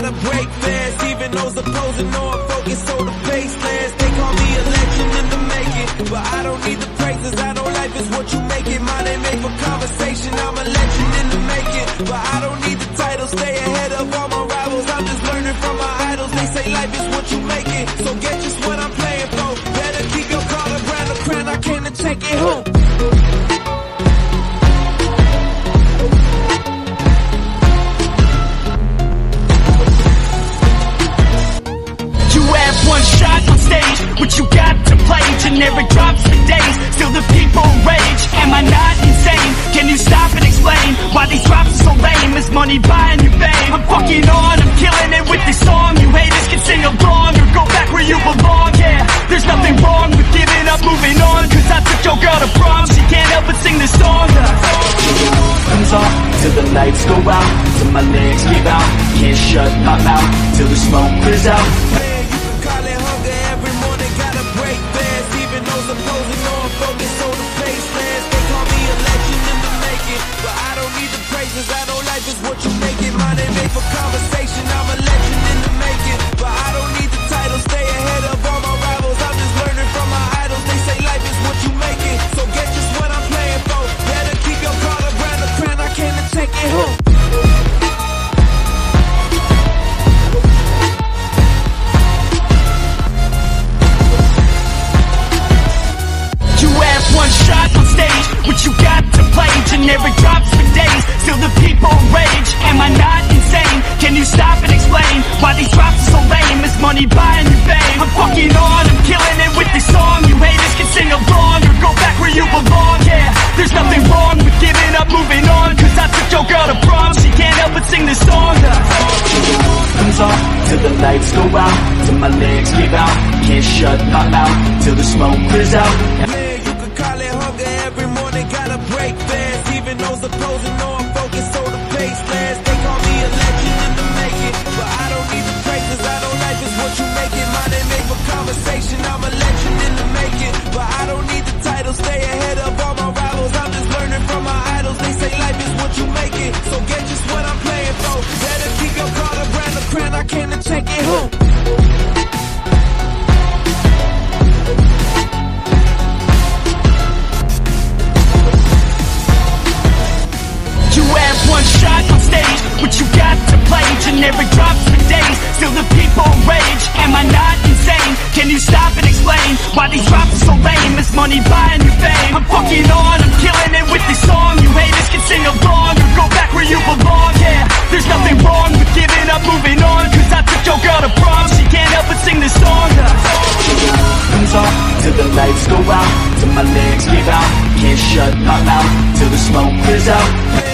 gotta break fast. Even those opposing know I'm focused, so the pace lands. They call me a legend in the making, but I don't need the praises. I know life is what you make it. My name ain't for conversation. I'm a legend in the making, but I don't need the title. Stay ahead of all my rivals. I'm just learning from my idols. They say life is what you make it, so get just what I'm playing for. Better keep your card around the crown. I came to take it home. One shot on stage, what you got to play? Generic drops for days, still the people rage. Am I not insane? Can you stop and explain why these drops are so lame? Is money buying you fame? I'm fucking on, I'm killing it with this song. You haters can sing along or go back where you belong. Yeah, there's nothing wrong with giving up, moving on. Cause I took your girl to prom, she can't help but sing this song. Comes off till the lights go out, till my legs give out. Can't shut my mouth till the smoke clears out. Opposing know I'm focused, so the pace lands. They call me a legend in the making, but I don't need the praises. I know life is what you make it. My name ain't for conversation. I'm a legend in the making, but I don't need the title. Stay ahead of all my rivals. I'm just learning from my idols. They say life is what you make it, so get just what I'm playing for. Better keep your card around the crown. I came to take it home. One shot on stage, what you got to play? Generic drops for days, still the people rage. Am I not insane? Can you stop and explain why these drops are so lame? Is money buying you fame? I'm fucking on, I'm killing it with this song. You haters can sing along or go back where you belong. Yeah, there's nothing wrong with giving up, moving on. Cause I took your girl to prom, she can't help but sing this song. Comes off till the lights go out, till my legs give out. Can't shut my mouth till the smoke clears out. Every morning gotta break fast. Even those opposing know I'm focused, so the pace lands. They call me a legend in the making, but I don't need the praises. I know life is what you make it. My name ain't for conversation. I'm a legend in the making, but I don't need the title. Stay ahead of all my rivals. I'm just learning from my idols. They say life is what you make it, so get just what I'm playing for. Better keep your card around the crown. I came to take it home. One shot on stage, what you got to play? Generic drops for days, still the people rage. Am I not insane? Can you stop and explain why these drops are so lame? Is money buying you fame? I'm fucking on, I'm killing it with this song. You haters can sing along or go back where you belong. Yeah, there's nothing wrong with giving up, moving on. Cause I took your girl to prom, she can't help but sing this song. Comes off till the lights go out, till my legs give out. Can't shut my mouth till the smoke clears out.